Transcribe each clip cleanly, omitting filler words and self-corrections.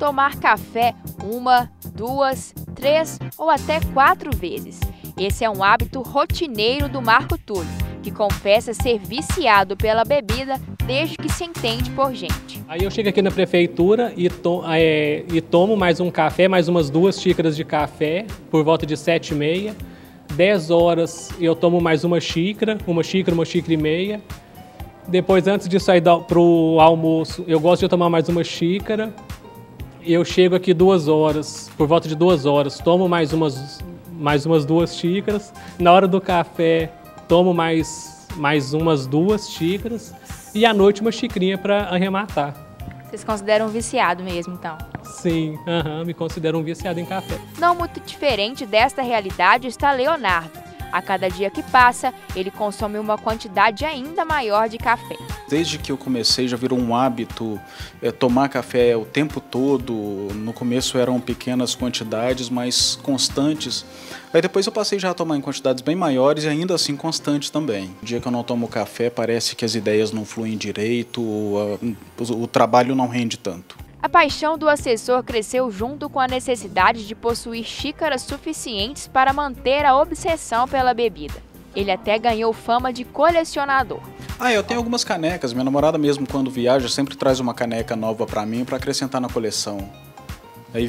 tomar café 1, 2, 3 ou até 4 vezes. Esse é um hábito rotineiro do Marco Túlio, que confessa ser viciado pela bebida desde que se entende por gente. Aí eu chego aqui na prefeitura e tomo mais um café, mais umas 2 xícaras de café, por volta de 7h30. 10 horas eu tomo mais uma xícara e meia. Depois, antes de sair para o almoço, eu gosto de tomar mais uma xícara. Eu chego aqui 2 horas, por volta de 2 horas, tomo mais umas 2 xícaras. Na hora do café, tomo mais umas 2 xícaras. E à noite, uma xicrinha para arrematar. Vocês consideram viciado mesmo, então? Sim, me considero um viciado em café. Não muito diferente desta realidade está Leonardo. A cada dia que passa, ele consome uma quantidade ainda maior de café. Desde que eu comecei já virou um hábito tomar café o tempo todo. No começo eram pequenas quantidades, mas constantes. Aí depois eu passei já a tomar em quantidades bem maiores e ainda assim constantes também. No dia que eu não tomo café, parece que as ideias não fluem direito, o trabalho não rende tanto. A paixão do assessor cresceu junto com a necessidade de possuir xícaras suficientes para manter a obsessão pela bebida. Ele até ganhou fama de colecionador. Eu tenho algumas canecas. Minha namorada mesmo, quando viaja, sempre traz uma caneca nova para mim para acrescentar na coleção. Aí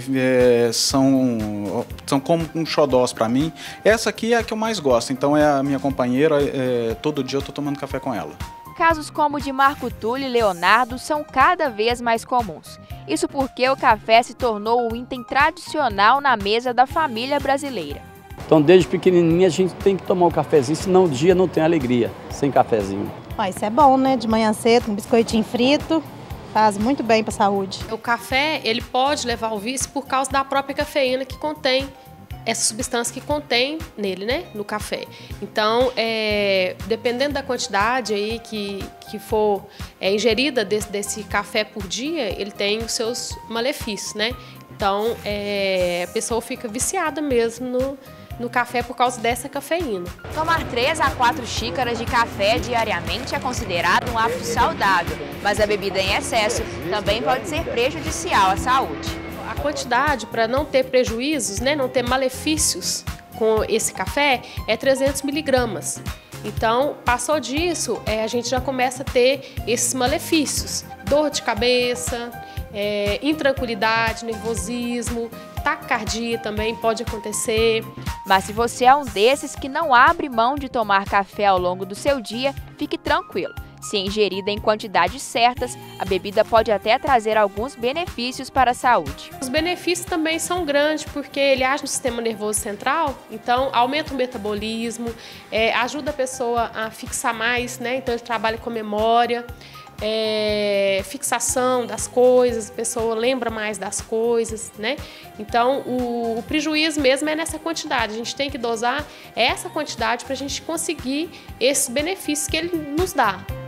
são como um xodós para mim. Essa aqui é a que eu mais gosto, então é a minha companheira. Todo dia eu estou tomando café com ela. Casos como o de Marco Túlio e Leonardo são cada vez mais comuns. Isso porque o café se tornou um item tradicional na mesa da família brasileira. Então, desde pequenininha, a gente tem que tomar um cafezinho, senão o dia não tem alegria sem cafezinho. Isso é bom, né? De manhã cedo, um biscoitinho frito, faz muito bem para a saúde. O café, ele pode levar ao vício por causa da própria cafeína que contém, essa substância que contém nele, né? No café. Então, dependendo da quantidade aí que for ingerida desse café por dia, ele tem os seus malefícios, né? Então, a pessoa fica viciada mesmo no café por causa dessa cafeína. Tomar 3 a 4 xícaras de café diariamente é considerado um hábito saudável, mas a bebida em excesso também pode ser prejudicial à saúde. A quantidade, para não ter prejuízos, né, não ter malefícios com esse café, é 300 miligramas. Então, passou disso, a gente já começa a ter esses malefícios. Dor de cabeça, intranquilidade, nervosismo, taquicardia também pode acontecer. Mas se você é um desses que não abre mão de tomar café ao longo do seu dia, fique tranquilo. Se ingerida em quantidades certas, a bebida pode até trazer alguns benefícios para a saúde. Os benefícios também são grandes, porque ele age no sistema nervoso central, então aumenta o metabolismo, ajuda a pessoa a fixar mais, né? Então ele trabalha com memória, fixação das coisas, a pessoa lembra mais das coisas, né? Então o prejuízo mesmo é nessa quantidade, a gente tem que dosar essa quantidade para a gente conseguir esses benefícios que ele nos dá.